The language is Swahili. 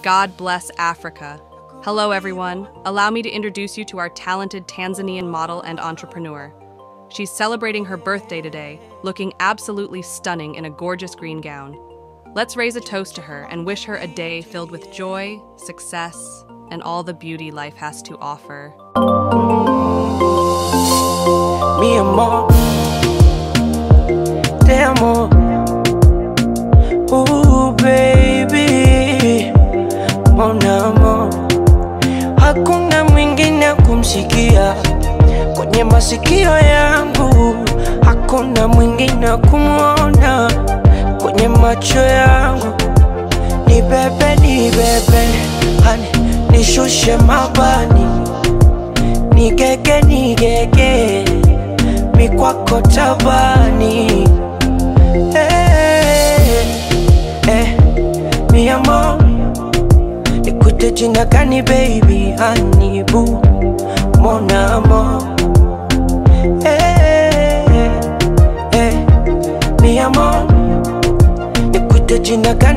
God bless Africa. Hello everyone, allow me to introduce you to our talented Tanzanian model and entrepreneur. She's celebrating her birthday today, looking absolutely stunning in a gorgeous green gown. Let's raise a toast to her and wish her a day filled with joy, success, and all the beauty life has to offer. Mi amor, te amo. Baby, mon amor. Hakuna mwingine kumsikia kwenye masikio yangu, hakuna mwingine kumuona kwenye macho yangu. Ni bebe, hani nishushe mabani, nigege, mikwako tabani. Mi amor, nikute jina gani baby, honey boo, mon amor. Mi amor, nikute jina gani